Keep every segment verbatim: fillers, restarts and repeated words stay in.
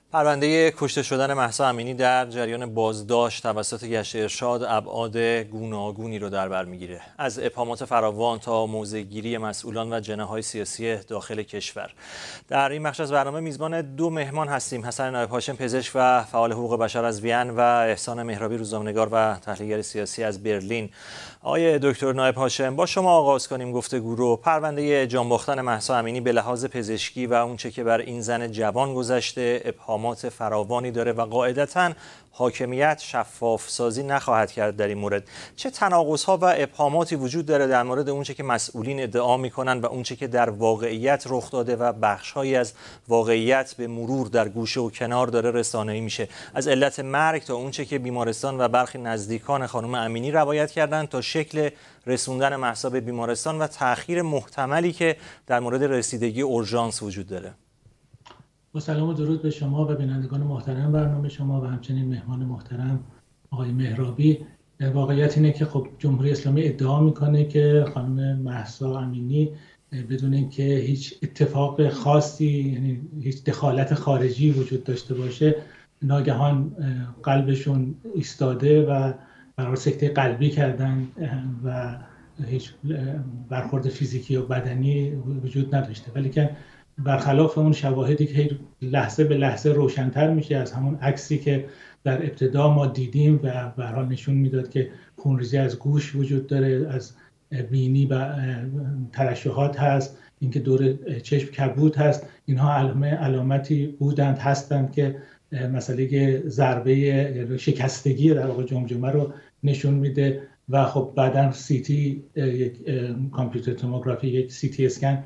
پرونده کشته شدن مهسا امینی در جریان بازداشت توسط گشت ارشاد ابعاد گوناگونی رو در بر میگیره، از ابهامات فراوان تا موضع‌گیری مسئولان و جناح‌های سیاسی داخل کشور. در این بخش از برنامه میزبان دو مهمان هستیم: حسن نایب هاشم، پزشک و فعال حقوق بشر از وین، و احسان مهرابی، روزنامه‌نگار و تحلیلگر سیاسی از برلین. آقای دکتر نایب هاشم، با شما آغاز کنیم گفتگو رو. پرونده جانباختن مهسا امینی به لحاظ پزشکی و اونچه که بر این زن جوان گذشته ابهامات فراوانی داره و قاعدتاً حاکمیت شفاف سازی نخواهد کرد در این مورد. چه تناقض‌ها و ابهاماتی وجود داره در مورد اونچه که مسئولین ادعا میکنن و اونچه که در واقعیت رخ داده و بخش‌هایی از واقعیت به مرور در گوشه و کنار داره رسانه‌ای میشه، از علت مرگ تا اونچه که بیمارستان و برخی نزدیکان خانم امینی روایت کردند تا شکل رسوندن مهسا به بیمارستان و تأخیر محتملی که در مورد رسیدگی اورژانس وجود داره. با سلام و درود به شما و بینندگان محترم برنامه شما و همچنین مهمان محترم آقای مهرابی. واقعیت اینه که خب جمهوری اسلامی ادعا میکنه که خانم مهسا امینی بدون اینکه هیچ اتفاق خاصی، یعنی هیچ دخالت خارجی وجود داشته باشه، ناگهان قلبشون ایستاده و برای سکته قلبی کردن و هیچ برخورد فیزیکی و بدنی وجود نداشته. ولی که برخلاف اون شواهدی که لحظه به لحظه روشن‌تر میشه از همون عکسی که در ابتدا ما دیدیم و به هر حال نشون میداد که خونریزی از گوش وجود داره، از بینی و ترشحات هست، اینکه دور چشم کبود هست، اینها علامتی بودند هستند که مسئله ضربه شکستگی در واقع جمجمه رو نشون میده. و خب بعداً سی تی، یک کامپیوتر توموگرافی، یک سی تی اسکن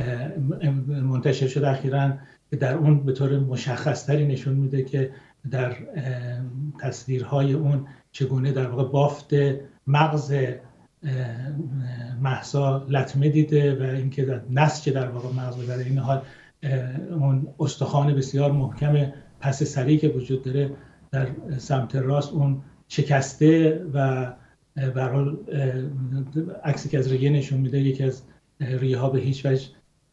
منتشر شد اخیراً که در اون به طور مشخصتری نشون میده که در تصویرهای اون چگونه در واقع بافت مغز مهسا لطمه دیده و اینکه در نسج در واقع مغز در این حال اون استخوان بسیار محکم پس سری که وجود داره در سمت راست اون شکسته و به هر حال عکسی که از ریه نشون میده یکی از ریه ها به هیچ وجه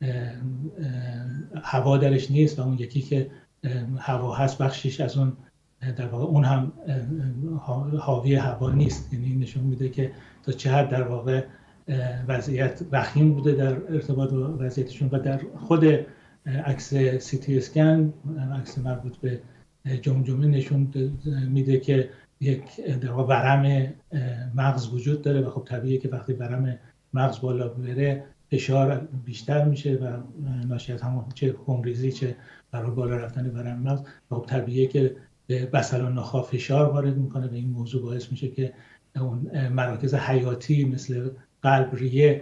هوا درش نیست و اون یکی که هوا هست بخشش از اون در واقع اون هم حاوی هوا نیست. یعنی نشون میده که تا چه حد در واقع وضعیت وخیم بوده در ارتباط با وضعیتشون. و در خود عکس سی تی اسکن، عکس مربوط به جمجمه، نشون میده که یک در واقع ورم مغز وجود داره و خب طبیعیه که وقتی ورم مغز بالا بره فشار بیشتر میشه و ناشی از همون چه خونریزی چه برای بالا رفتن ورم مغز، و خب طبیعیه که به بصل و نخاع فشار وارد میکنه و این موضوع باعث میشه که اون مراکز حیاتی مثل قلب، ریه،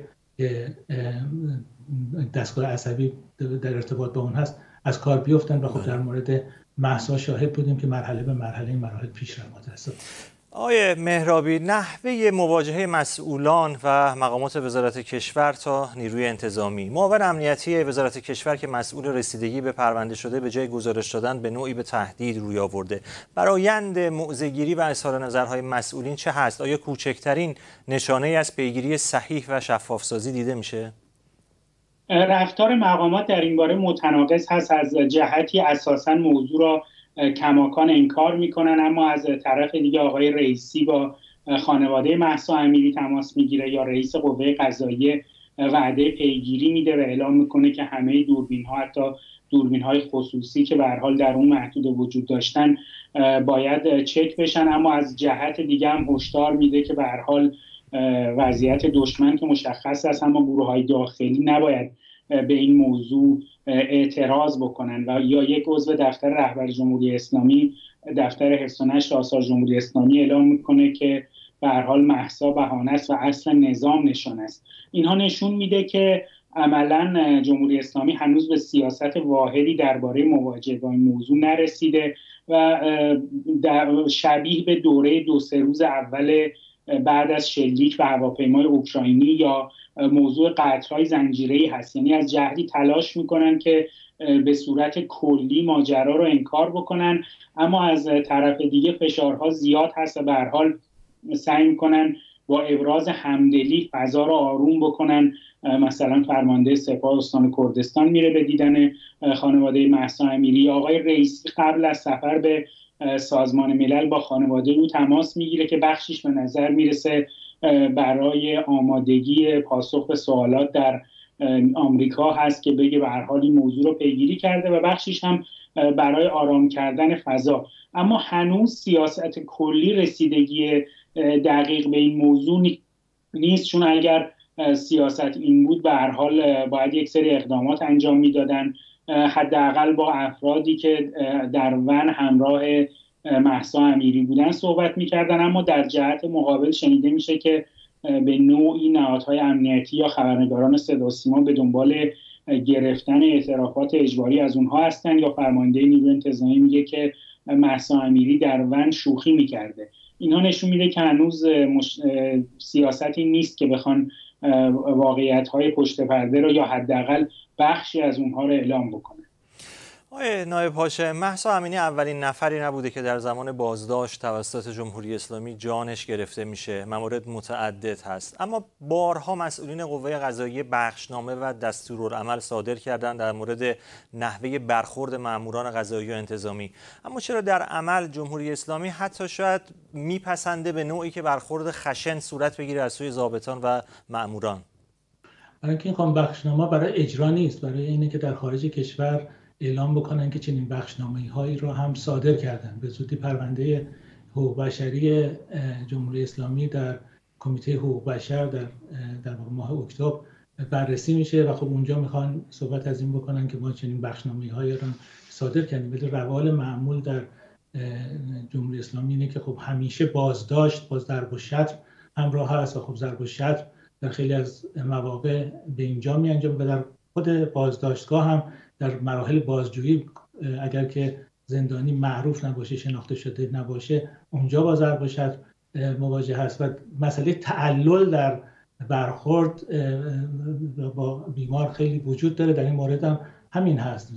دستگاه عصبی در ارتباط با اون هست از کار بیفتن. و خب در مورد مهسا شاهد بودیم که مرحله به مرحله این مراحل پیش رفت است. آقای مهرابی، نحوه مواجهه مسئولان و مقامات وزارت کشور تا نیروی انتظامی، معاون امنیتی وزارت کشور که مسئول رسیدگی به پرونده شده به جای گزارش دادن به نوعی به تهدید روی آورده. برآیند موضع‌گیری و اظهار نظرهای مسئولین چه هست؟ آیا کوچکترین نشانه از پیگیری صحیح و شفافسازی دیده میشه؟ رفتار مقامات در این باره متناقض هست. از جهتی اساساً موضوع را کماکان انکار میکنن، اما از طرف دیگه آقای رئیسی با خانواده مهسا امینی تماس میگیره یا رئیس قوه قضاییه وعده پیگیری میده و اعلام میکنه که همه دوربین ها، حتی دوربین های خصوصی که به هر حال در اون محدود وجود داشتن، باید چک بشن. اما از جهت دیگه هم هشدار میده که به هر حال وضعیت دشمن که مشخص است، اما گروه های داخلی نباید به این موضوع اعتراض بکنن. و یا یک عضو دفتر رهبر جمهوری اسلامی، دفتر حفظ و نشر آثار جمهوری اسلامی، اعلام میکنه که به هر حال مهسا بهانه است و اصل نظام نشان است. اینها نشون میده که عملاً جمهوری اسلامی هنوز به سیاست واحدی درباره مواجهه با این موضوع نرسیده و شبیه به دوره دو سه روز اول بعد از شلیک به هواپیمای اوکراینی یا موضوع قطعهای زنجیره‌ای هست. یعنی از جهتی تلاش میکنن که به صورت کلی ماجرا رو انکار بکنن، اما از طرف دیگه فشارها زیاد هست و به هر حال سعی میکنن با ابراز همدلی فضا رو آروم بکنن. مثلا فرمانده سپاه استان کردستان میره به دیدن خانواده مهسا امیری. آقای رئیسی قبل از سفر به سازمان ملل با خانواده او تماس میگیره که بخشیش به نظر میرسه برای آمادگی پاسخ به سوالات در آمریکا هست که بگه به هر حال این موضوع رو پیگیری کرده و بخشیش هم برای آرام کردن فضا. اما هنوز سیاست کلی رسیدگی دقیق به این موضوع نیست، چون اگر سیاست این بود به هر حال باید یک سری اقدامات انجام میدادن، حداقل با افرادی که در ون همراه مهسا امیری بودن صحبت میکردن. اما در جهت مقابل شنیده میشه که به نوعی نهادهای امنیتی یا خبرنگاران صدا و سیما به دنبال گرفتن اعترافات اجباری از اونها هستن، یا فرمانده نیروی انتظامی میگه که مهسا امیری در ون شوخی میکرده. اینها نشون میده که هنوز مش... سیاستی نیست که بخوان واقعیت‌های پشت پرده رو یا حداقل بخشی از اونها رو اعلام بکنه. آقای نایب هاشم، مهسا امینی اولین نفری نبوده که در زمان بازداشت توسط جمهوری اسلامی جانش گرفته میشه. موارد متعدد هست، اما بارها مسئولین قوه قضاییه بخشنامه و دستورالعمل صادر کردند در مورد نحوه برخورد ماموران قضایی و انتظامی. اما چرا در عمل جمهوری اسلامی حتی شاید میپسنده به نوعی که برخورد خشن صورت بگیره از سوی ضابطان و ماموران؟ برای اینکه این بخشنامه برای اجرا نیست، برای اینه که در خارج کشور اعلام بکنن که چنین بخشنامه‌هایی رو هم صادر کردن. به زودی پرونده حقوق بشری جمهوری اسلامی در کمیته حقوق بشر در در ماه اکتبر بررسی میشه و خب اونجا میخوان صحبت از این بکنن که ما چنین بخشنامه‌هایی رو صادر کردیم. ولی روال معمول در جمهوری اسلامی اینه که خب همیشه بازداشت باز ضرب و شتم همراه هست و خب ضرب و شتم در خیلی از مواقع به اینجا می انجام و در خود بازداشتگاه هم در مراحل بازجویی اگر که زندانی معروف نباشه، شناخته شده نباشه، اونجا با ضرب و شتم مواجه هست. و مسئله تعلل در برخورد با بیمار خیلی وجود داره. در این مورد هم همین هست.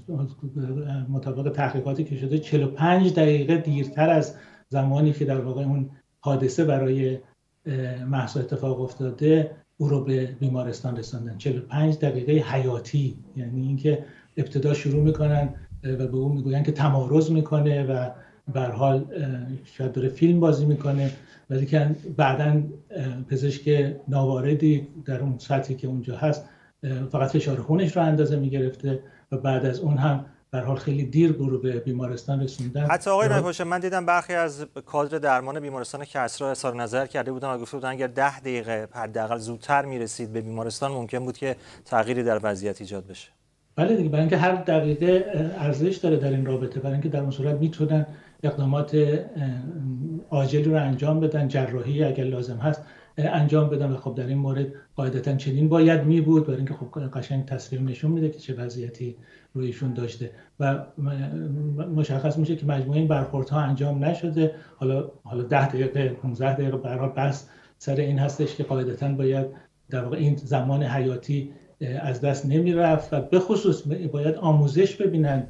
مطابق تحقیقاتی که شده چهل و پنج دقیقه دیرتر از زمانی که در واقع اون حادثه برای مهسا اتفاق افتاده او رو به بیمارستان رساندن. چهل و پنج دقیقه حیاتی، یعنی اینکه ابتدا شروع میکنن و به اون میگوین که تمارض میکنه و به هر حال شاید داره فیلم بازی میکنه، ولی که بعداً پزشک ناواردی در اون سطحی که اونجا هست فقط فشار خونش رو اندازه میگرفته و بعد از اون هم به هر حال خیلی دیر او رو به بیمارستان رسوندن. حتی آقای نایب هاشم، من دیدم برخی از کادر درمان بیمارستان کسری اظهار نظر کرده بودن و گفته بودن اگر ده دقیقه حداقل زودتر میرسید به بیمارستان ممکن بود که تغییری در وضعیت ایجاد بشه. بله دیگه، برای اینکه هر دقیقه ارزش داره در این رابطه، برای اینکه در اون صورت میتونن اقدامات عاجلی رو انجام بدن، جراحی اگر لازم هست انجام بدن و خب در این مورد قاعدتاً چنین باید می بود، برای اینکه خب قشنگ تصویر نشون میده که چه وضعیتی رویشون داشته و مشخص میشه که مجموعه این برخوردها انجام نشده. حالا حالا ده دقیقه پانزده دقیقه برای بس سر این هستش که قاعدتاً باید در واقع این زمان حیاتی از دست نمی رفت و به خصوص باید آموزش ببینن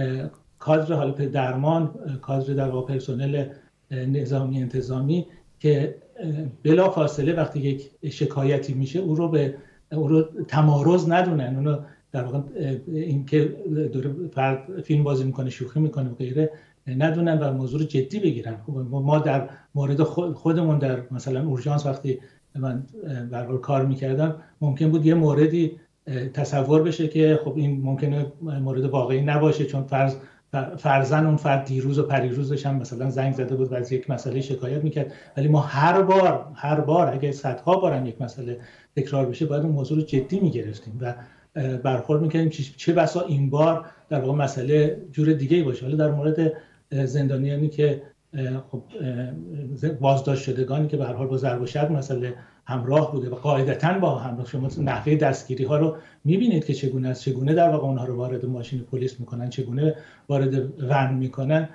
کادر حالا درمان، کادر در واقع پرسنل نظامی انتظامی که بلا فاصله وقتی یک شکایتی میشه او رو به او رو تمارض ندونن، اون رو در واقع اینکه داره فرد فیلم بازی میکنه، شوخی میکنه و غیره ندونن و موضوع رو جدی بگیرن. ما در مورد خودمون در مثلا اورژانس وقتی من در واقع کار میکردم ممکن بود یه موردی تصور بشه که خب این ممکنه مورد واقعی نباشه، چون فرض فرضاً اون فرد دیروز و پریروزش هم مثلا زنگ زده بود و از یک مسئله شکایت میکرد، ولی ما هر بار هر بار اگه صدها بارم یک مسئله تکرار بشه باید اون موضوع رو جدی میگرفتیم و برخورد میکردیم چه بسا این بار در واقع مسئله جور دیگه ای باشه. حالا در مورد زندانیانی که خب بازداشت شدگانی که به هر حال با ضرب و شتم مسئله همراه بوده و قاعدتاً با همراه، شما نحوه دستگیری ها رو میبینید که چگونه است، چگونه در واقع اونها رو وارد ماشین پلیس میکنن، چگونه وارد ون میکنن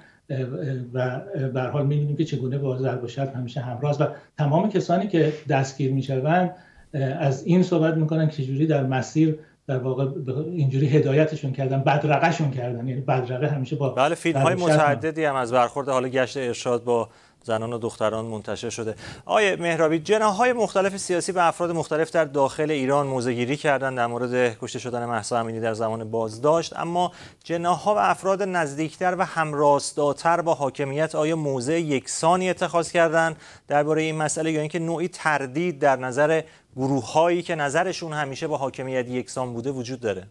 و به هر حال میبینیم که چگونه با ضرب و شتم همیشه همراه و تمام کسانی که دستگیر میشوند از این صحبت میکنن که چجوری در مسیر در واقع اینجوری هدایتشون کردن، بدرقه‌شون کردن، یعنی بدرقه همیشه با بله فیلم های متعددی هم از برخورد حالا گشت ارشاد با زنان و دختران منتشر شده. آقای مهرابی، جناح‌های مختلف سیاسی و افراد مختلف در داخل ایران موضع‌گیری کردند در مورد کشته شدن مهسا امینی در زمان بازداشت، اما جناح‌ها و افراد نزدیکتر و همراستاتر با حاکمیت آیا موضع یکسانی اتخاذ کردند درباره این مسئله، یا اینکه نوعی تردید در نظر گروه‌هایی که نظرشون همیشه با حاکمیت یکسان بوده وجود داره؟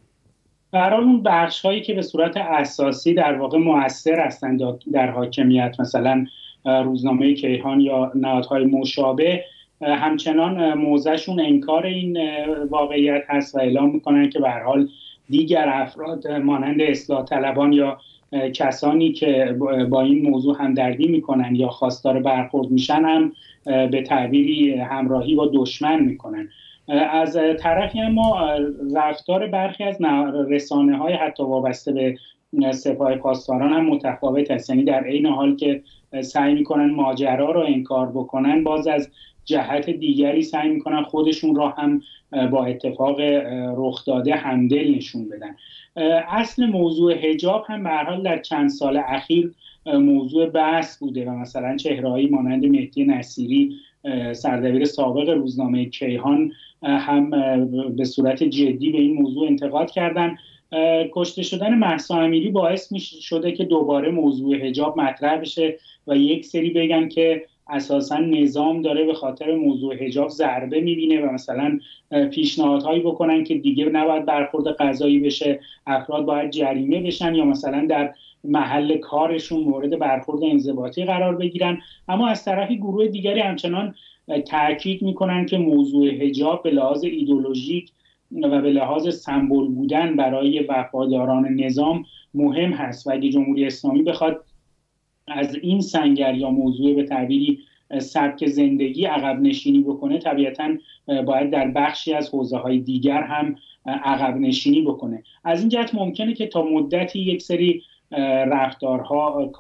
به هر حال اون بخش‌هایی که به صورت اساسی در واقع مؤثر هستند در حاکمیت، مثلا روزنامه کیهان یا نهادهای مشابه، همچنان موضعشون انکار این واقعیت هست و اعلام میکنن که به هر حال دیگر افراد مانند اصلاح طلبان یا کسانی که با این موضوع همدردی میکنن یا خواستار برخورد میشن هم به تعبیری همراهی با دشمن میکنن. از طرفی اما رفتار برخی از رسانه های حتی وابسته به سپاه پاسداران هم متفاوت است. یعنی در عین حال که سعی میکنن ماجرا رو انکار بکنن، باز از جهت دیگری سعی میکنن خودشون را هم با اتفاق رخ داده همدل نشون بدن. اصل موضوع حجاب هم به هر حال در چند سال اخیر موضوع بحث بوده و مثلا چهره‌هایی مانند مهدی نصیری، سردبیر سابق روزنامه کیهان، هم به صورت جدی به این موضوع انتقاد کردن. کشته شدن مهسا امینی باعث می شده که دوباره موضوع حجاب مطرح بشه و یک سری بگن که اساساً نظام داره به خاطر موضوع حجاب ضربه میبینه و مثلا پیشنهادهایی بکنن که دیگه نباید برخورد قضایی بشه، افراد باید جریمه بشن یا مثلا در محل کارشون مورد برخورد انضباطی قرار بگیرن. اما از طرفی گروه دیگری همچنان تاکید میکنن که موضوع حجاب به لحاظ ایدئولوژیک و به لحاظ سمبل بودن برای وفاداران نظام مهم هست و اگه جمهوری اسلامی بخواد از این سنگر یا موضوع به تعبیری سبک زندگی عقب نشینی بکنه، طبیعتاً باید در بخشی از حوزه‌های دیگر هم عقب نشینی بکنه. از این جهت ممکنه که تا مدتی یک سری رفتارها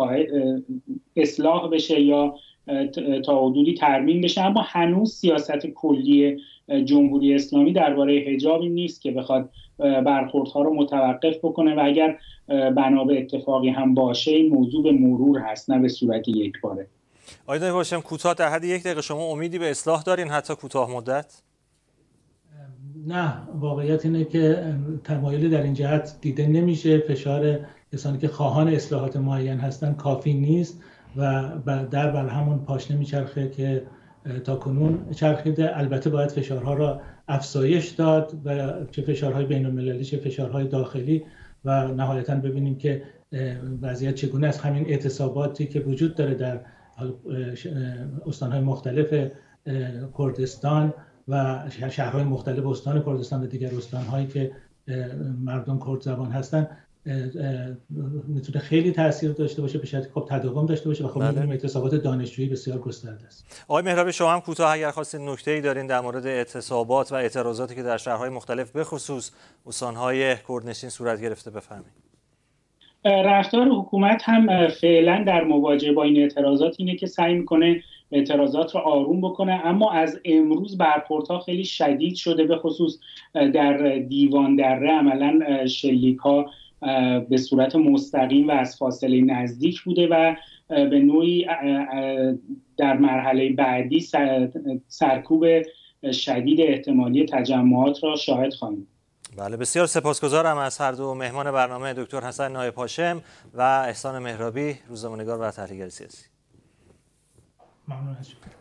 اصلاح بشه یا تا حدودی ترمیم بشه، اما هنوز سیاست کلی جمهوری اسلامی درباره حجاب این نیست که بخواد برخوردها رو متوقف بکنه و اگر بنا به اتفاقی هم باشه این موضوع به مرور هست، نه به صورت یکباره. آقای دایی هاشم، کوتاه در حد یک دقیقه، شما امیدی به اصلاح دارین حتی کوتاه مدت؟ نه، واقعیت اینه که تمایلی در این جهت دیده نمیشه. فشار کسانی که خواهان اصلاحات معین هستن کافی نیست و در بر همون پاشنه میچرخه که تا کنون چرخیده. البته باید فشارها را افزایش داد و چه فشارهای بین المللی چه فشارهای داخلی و نهایتاً ببینیم که وضعیت چگونه است. همین اعتصاباتی که وجود داره در استانهای مختلف کردستان و شهرهای مختلف استان کردستان و دیگر استانهایی که مردم کرد زبان هستن میتونه خیلی تاثیر داشته باشه، به شرطی خب تداوم داشته باشه و خب می‌دونیم اعتصابات دانشجویی بسیار گسترده است. آقای مهرابی، شما هم کوتاه اگر خواستید نکته‌ای دارین در مورد اعتصابات و اعتراضاتی که در شهرهای مختلف به خصوص استانهای کردنشین صورت گرفته بفرمایید. رفتار حکومت هم فعلا در مواجهه با این اعتراضات اینه که سعی میکنه اعتراضات رو آروم بکنه، اما از امروز برخوردها خیلی شدید شده، به خصوص در دیوان دره عملا شلیک‌ها به صورت مستقیم و از فاصله نزدیک بوده و به نوعی در مرحله بعدی سرکوب شدید احتمالی تجمعات را شاهد خواهیم. بله، بسیار سپاسگزارم از هر دو مهمان برنامه، دکتر حسن نایب هاشم و احسان مهرابی، روزنامه‌نگار و تحلیلگر سیاسی. ممنون از شما.